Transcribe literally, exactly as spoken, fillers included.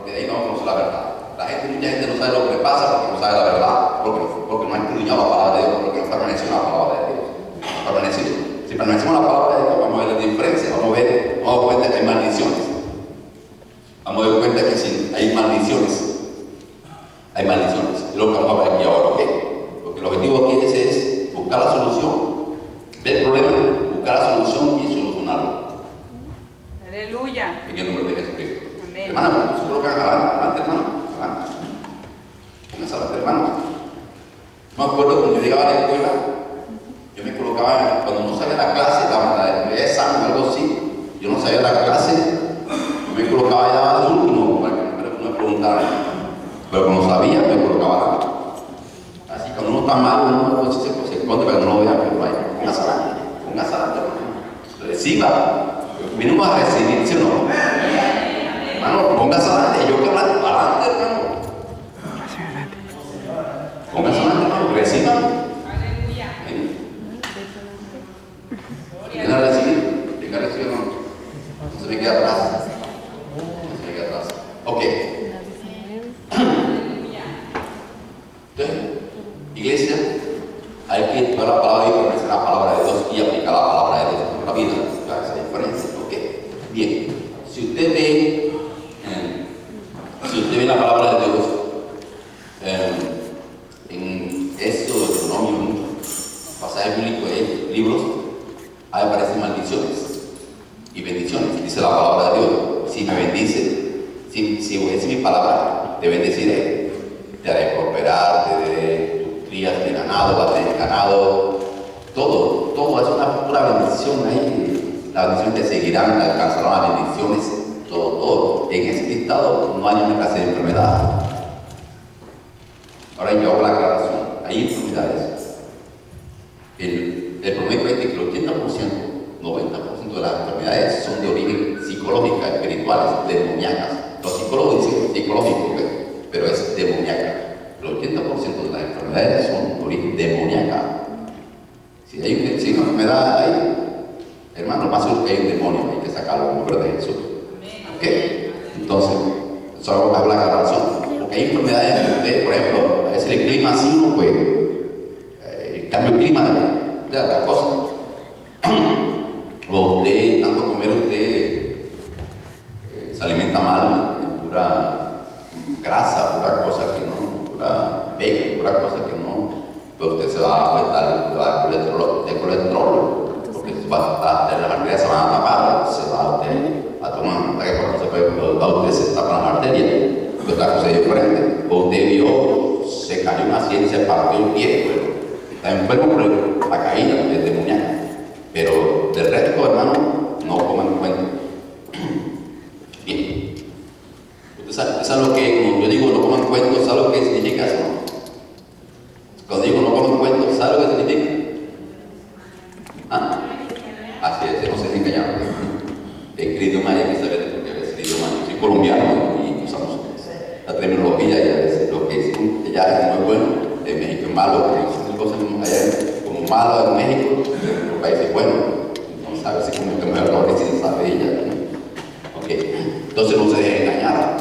porque de ahí no vamos a conocer la verdad. La gente, mucha gente no sabe lo que le pasa porque no sabe la verdad, porque, porque no ha escudriñado la palabra de Dios, porque no permanecido en la palabra de Dios. No permanecido. Si permanecemos en la palabra de Dios, vamos a ver la diferencia, vamos a ver, vamos a dar cuenta que hay maldiciones. Vamos a dar cuenta que sí, hay maldiciones. Hay maldiciones. Es lo que vamos a ver aquí ahora, ¿ok? Porque el objetivo aquí es, es buscar la solución del problema, buscar la solución y solucionarlo. Aleluya. En el nombre de Jesucristo. Amén. Hermano, se colocan adelante, hermano. Adelante. Pónganse adelante, hermano. Me acuerdo cuando yo llegaba a la escuela, yo me colocaba, cuando no sabía la clase, la de examen o algo así, yo no sabía la clase, yo me colocaba ya de último para que no me preguntaran. Pero cuando sabía, me colocaba adelante. Así que cuando uno está mal, uno no se, se esconde para que no lo vea, pero vaya, póngase adelante, póngase adelante, hermano. Reciba. Vinimos a recibir, ¿sí o no? Hermano, póngase adelante, yo que hablar adelante, hermano. Póngase adelante, hermano, reciba. Aleluya. Venga a recibir, venga a recibir, hermano. No se me queda atrás. No se me queda atrás. Ok. Entonces, iglesia, hay que llevar la palabra de Dios, conocer la palabra de Dios y aplicar la palabra de Dios en la vida. Esa diferencia. Ok. Bien. Si usted ve, eh, si usted ve la palabra de Dios, eh, en esto de Deuteronomio, pasajes bíblicos, eh, libros, ahí aparecen maldiciones y bendiciones. Dice la palabra de Dios. Si me bendice, si, si obedece mi palabra, te bendeciré. Te haré prosperar, te daré tus crías de ganado, vas a tener ganado, todo, todo, es una pura bendición ahí. Las bendiciones te seguirán, te alcanzarán las bendiciones, todo, todo. En ese listado no hay una clase de enfermedad. Ahora yo hago la aclaración, hay enfermedades. El, el promedio es que el ochenta por ciento, noventa por ciento de las enfermedades son de origen psicológica, espirituales, demoníacas. Los psicólogos dicen psicológico, pero es demoníaca. El ochenta por ciento de las enfermedades son de origen demoníaca. Si hay una, si una enfermedad ahí, hermano, más seguro que hay un demonio, hay que sacarlo en nombre de Jesús. ¿Ok? Entonces, solo vamos a hablar de la razón. Porque hay enfermedades que usted, por ejemplo, a veces el clima así no puede. Eh, el cambio de clima de otra cosa. O usted, tanto comer, usted eh, se alimenta mal, pura grasa, pura cosa que no, pura bacon, pura cosa que no, pero usted se va a afectar el colesterol, el colesterol, porque se va a, las arterias se van a tapar, se va a, usted, a tomar un ataque cuando se puede, a usted se tapa las arterias, pero otra cosa es diferente. O usted vio, se cayó una ciencia, se partió el pie, pero está enfermo por la caída es demoníaca. Pero del resto, hermano, no coman en cuenta. Bien. Usted sabe, usted sabe lo que, como yo digo, no coman cuentos, ¿sabe lo que significa eso? Cuando digo no coman cuentos, ¿sabe lo que significa? ¿Ah? Así es, no se engañaron. El idioma hay que saber, porque a veces el idioma, yo soy colombiano y usamos la terminología y a veces lo que es allá es muy bueno, en México es malo, porque dicen cosas allá como malo en México, en otros países bueno. Entonces a veces como que me errores si se sabe ella. Ok, entonces no se deje engañar.